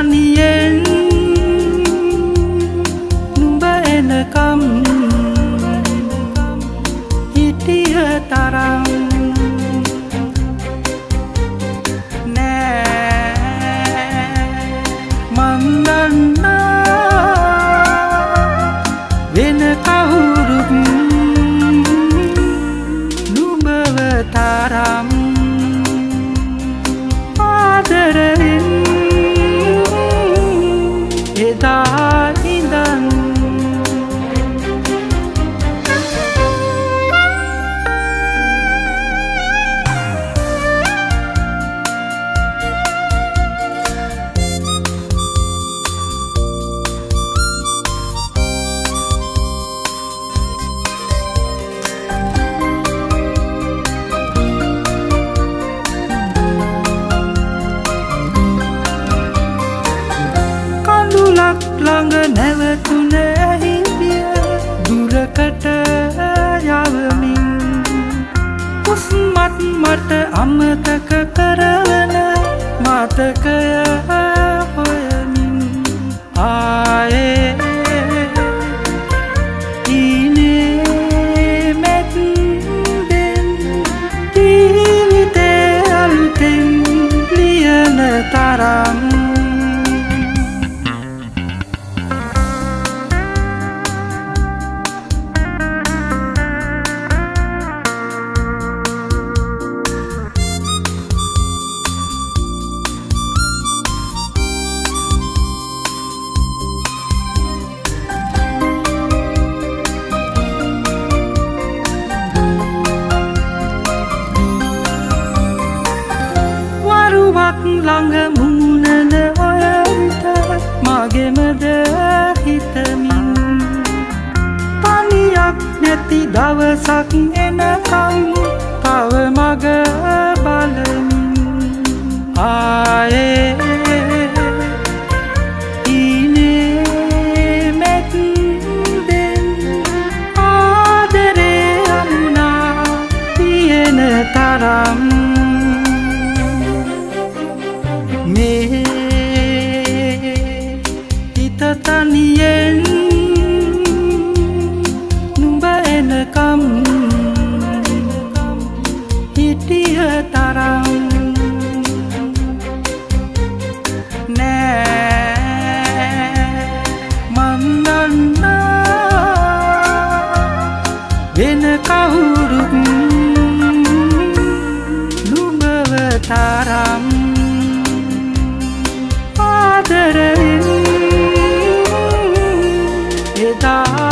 taniyen numba enakam hitiya taram mandanna vena kahuruk numbawa taram aadarein eda indan langga නැවතුන හිඳිය දුරකට යවමින් උස්මත් මට අමතක කරවන මතකය හොයමින් ආයේ ඊනේ මැද්දෙන් ජීවිතේ අලුතෙන් ලියන තරම් ළඟ මුණන ඔය විට මගෙමද හිතමින් තනියක් නැති දවසක් එනකම් තව මග බලමින් ආයේ ඊනේ මැද්දෙන් ආදරේ අමුණා තියෙන තරම් taniyen numba enakam hitiya taram mandanna vena kahuruk numbawa taram aadarein eda